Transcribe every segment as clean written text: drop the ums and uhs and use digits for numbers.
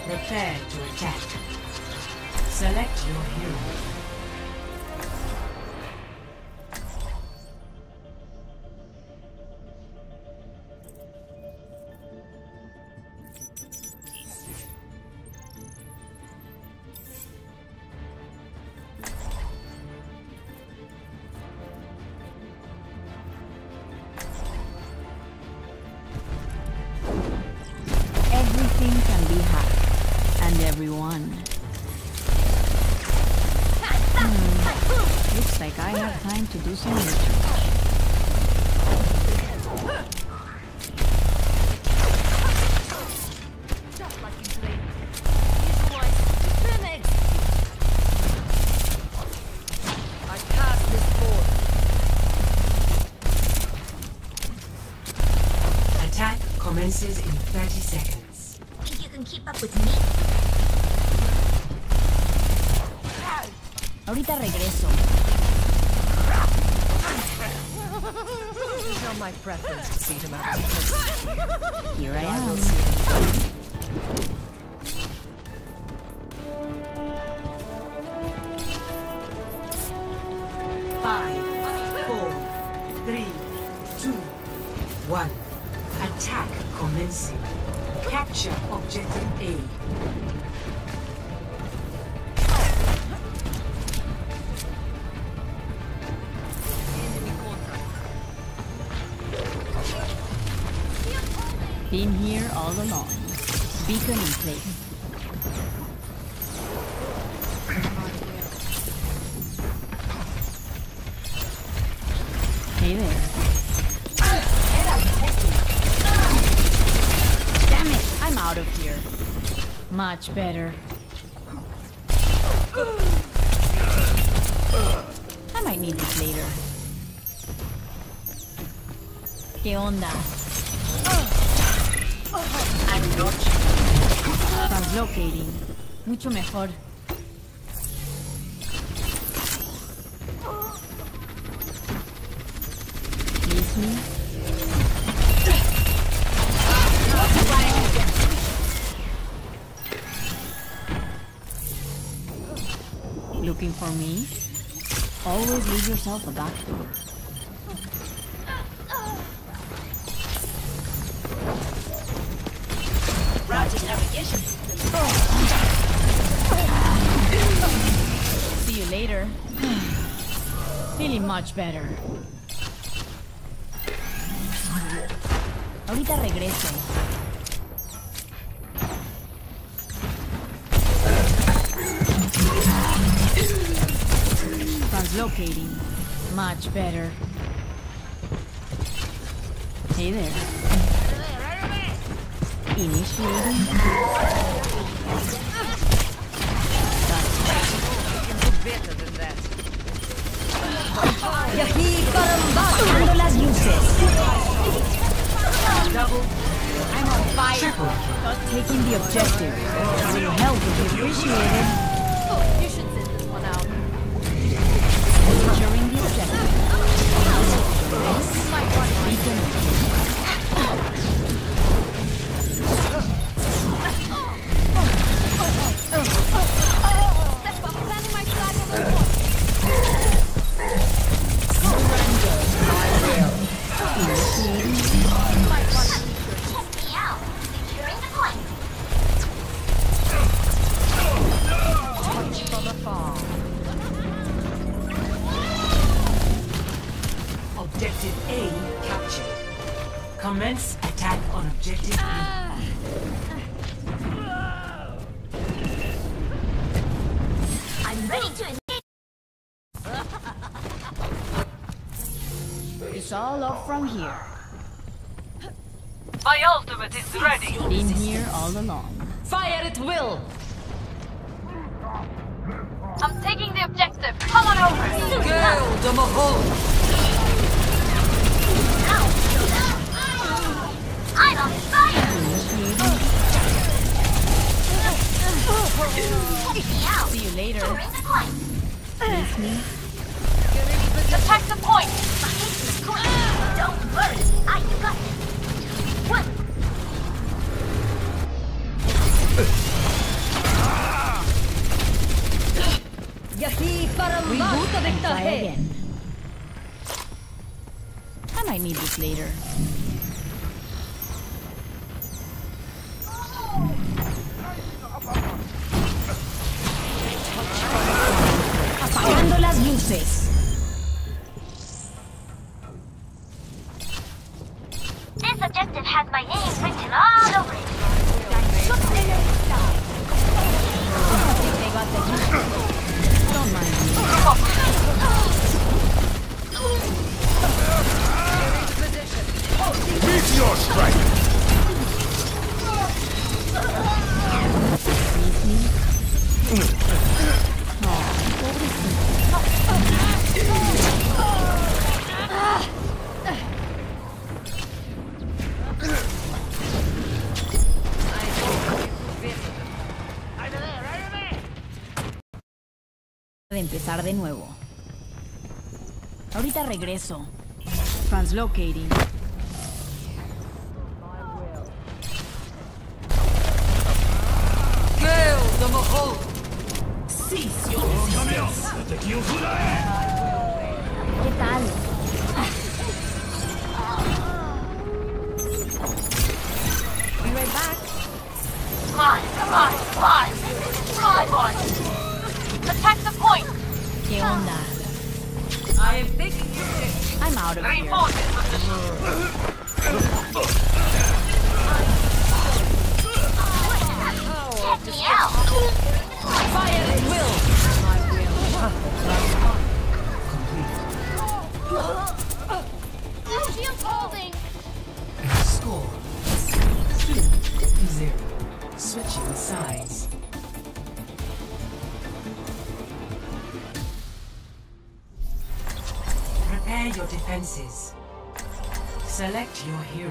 Prepare to attack. Select your hero. Everything can be hacked, and everyone. Looks like I have time to do some research. Just like in training. Visualize, then execute. I cast this board. Attack commences in 30 seconds. Think you can keep up with me? Ahorita regreso. It's not my preference to see him out. Here I am. Five, 4, 3, 2, 1. Attack commencing. Capture objective A. Been here all along. Beacon in place. Hey there. Damn it! I'm out of here. Much better. I might need this later. ¿Qué onda? Translocating. Mucho mejor. Miss me? Looking for me? Always leave yourself a back door. Routing navigation. See you later. Feeling much better. Ahorita regreso. Translocating. Much better. Hey there. Initiating. Better than that. Y aquí bajando las luces. Double. I'm on fire. Taking the objective. Your help would be appreciated. You should sit this one out. Securing the objective. Beacon. Objective A captured. Commence attack on objective B. I'm ready to engage. It's all up from here. My ultimate is ready. Been here all along. Fire at will. I'm taking the objective. Come on over. Girl, the mahal. I'm on fire. See you later. Bring the point. Miss me? Attack the point. Don't worry. I got it. One. need this later. Apagando las luces. This objective has my name written all over it. They got the heat. Don't mind me. Meteor strike! De empezar de nuevo. Ahorita regreso. Translocating. ¿Qué tal? Be right back. Come on, come on, come on! Drive on! Attack the point! ¿Qué onda? I am taking your pick. I'm out of here. Reinforcing position! Check me out! Fire at will. Shield holding! Score 2-0. Switching sides. Prepare your defenses. Select your hero.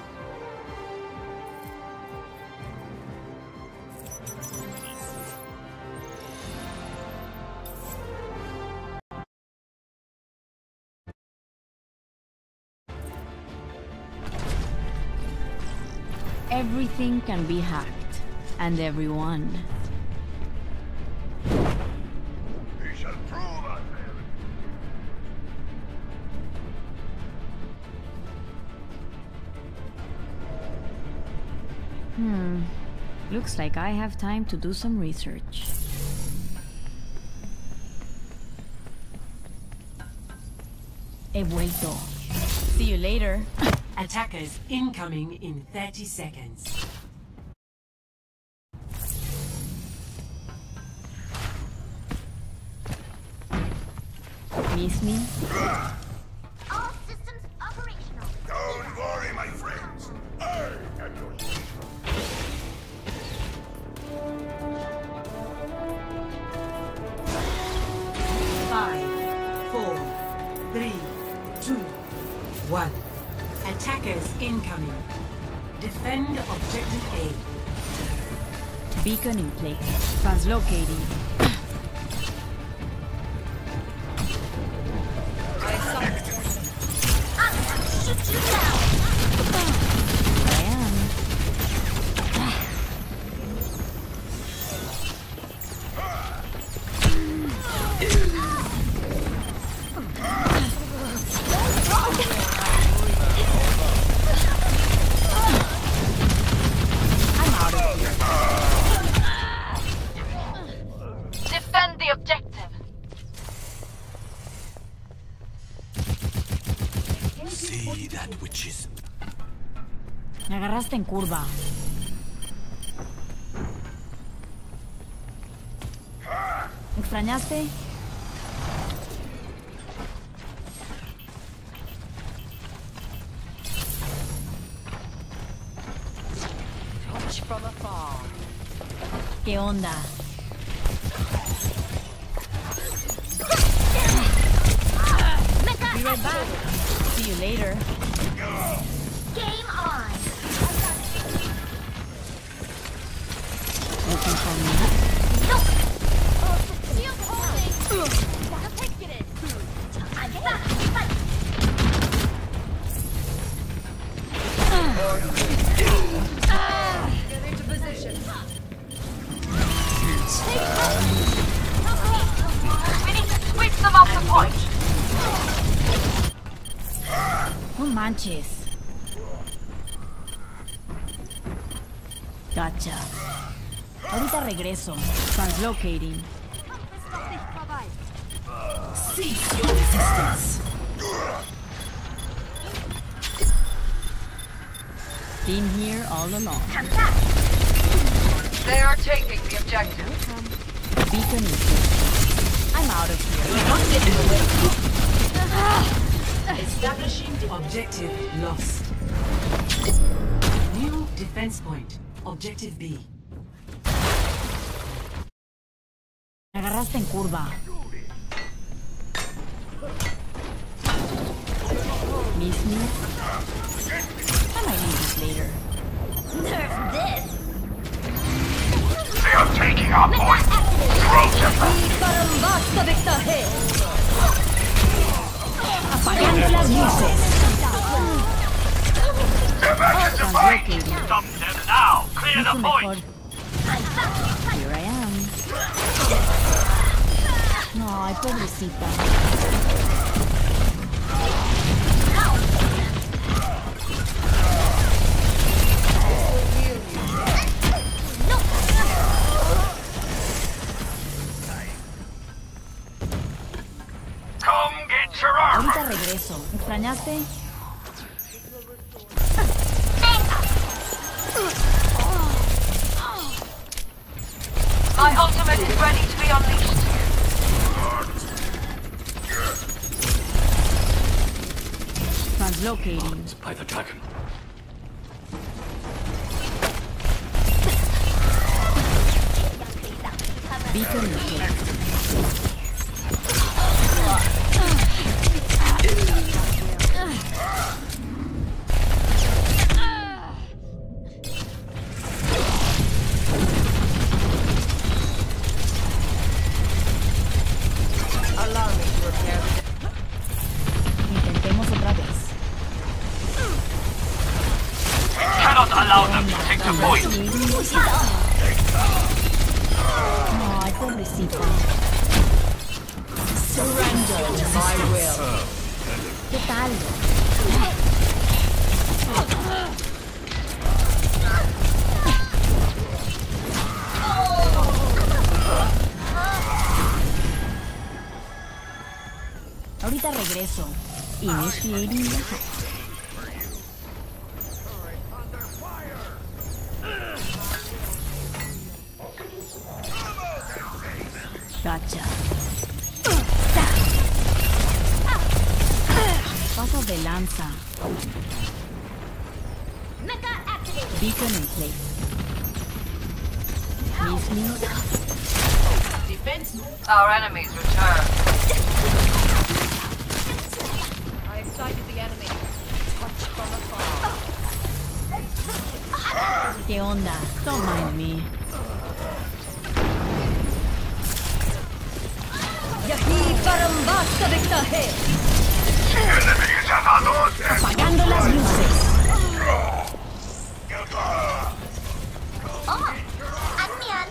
Everything can be hacked. And everyone. We shall prove ourselves. Looks like I have time to do some research. He vuelto. See you later. Attackers incoming in 30 seconds. Miss me? All systems operational. Don't worry, my friends. I am your hero. 5, 4, 3, 2, 1. Attackers incoming. Defend objective A. Beacon in place. Translocating. I'm gonna shoot you down! I am. I'm out of here. Defend the objective. See that which is. Me agarraste en curva. ¿Me extrañaste? Touch from afar. ¿Qué onda? Be right back. See you later. Game on! Looking for me? Shield holding! Gotta take it in! I'm back! Fight! Get into position! We need to sweep them off the point! No manches. Gotcha. Ahorita regreso. Translocating. Cease your resistance. Been here all along. They are taking the objective. Beacon is good. I'm out of here. Establishing objective lost. New defense point. Objective B. Me agarraste en curva. Miss me? I might need this later. Nerf this! They are taking our point. Throw them back. Apagando las luces. They're back at the fight. Translocating. Stop them now. Clear the Mucho point. mejor. Here I am. No, ay, pobrecita. Come get your armor. Ahorita regreso. ¿Me extrañaste? My ultimate is ready to be unleashed. Translocating. By the dragon. Beacon in place. Allow me to repair the... Intentemos otra vez. Cannot allow them to take the point. No, ay, pobrecita. Surrender to my will. ¿Qué tal? Ahorita regreso. Initiating the hack. Gotcha. Paso de lanza. Mecha activated! Beacon in place. Miss me? Defense. Our enemies return. I excited the enemy. Touch from afar. ¿Qué onda? Don't mind me. Enemy is at our doorstep. Apagando las luces. Oh! Onion!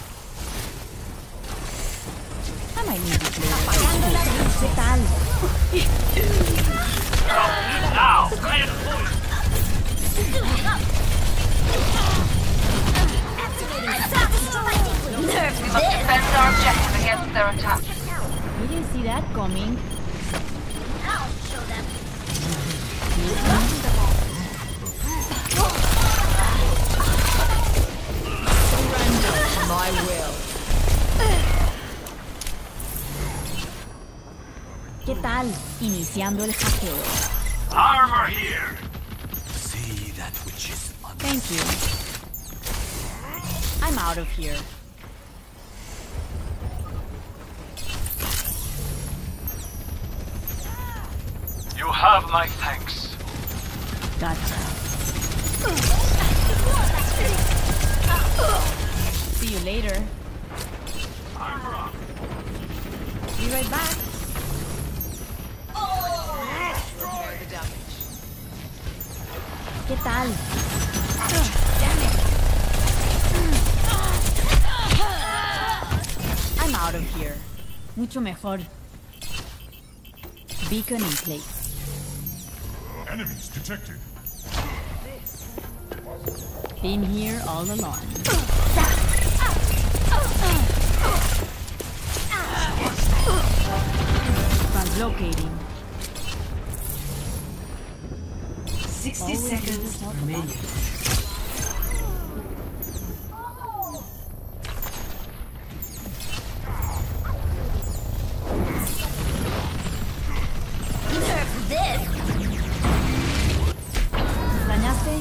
I might need this later. Apagando las luces. ¿Qué tal? Now, clear the point. Nerf We must defend our objective against their attack. You didn't see that coming. I'll show them. My will. ¿Qué tal? Iniciando el hackeo. Armor here. See that which is Thank you. I'm out of here. You have my thanks. Gotcha. See you later. Be right back. ¿Qué tal? I'm out of here. Mucho mejor. Beacon in place. Enemies detected. Been here all along. Translocating. 60 seconds remaining. Nerf this! ¿Dañaste?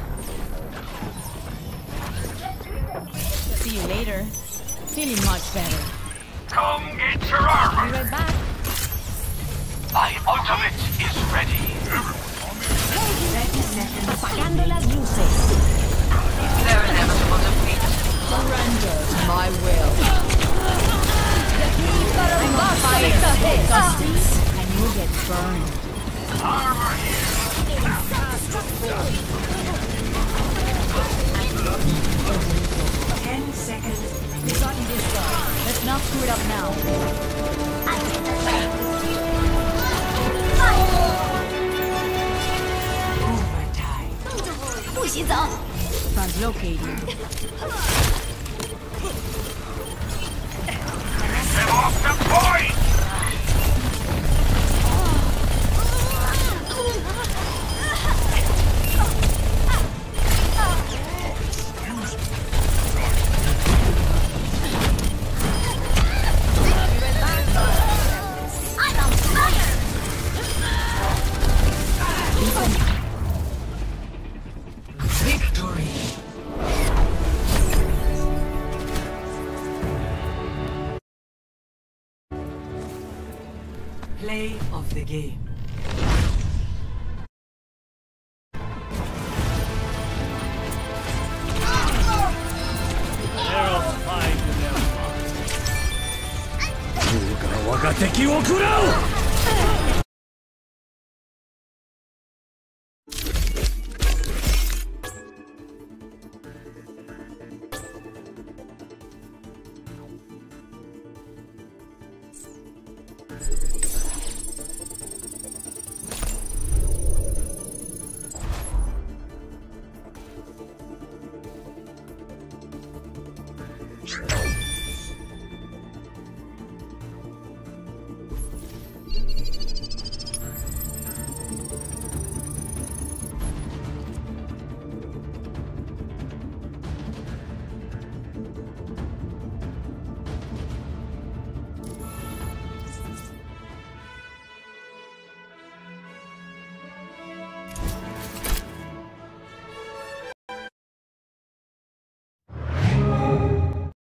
See you later. Feeling much better. Come get your armor. Be right back. My ultimate is ready. 30 seconds. Apagando las luces. Their inevitable defeat. Surrender to my will. I'm on fire. Gusties, and you'll get burned. Armor here. 10 seconds We got this guy. Let's not screw it up now. overtime. 不洗澡。 Translocating. Them off the point. I'm on fire! Victory. Play of the game.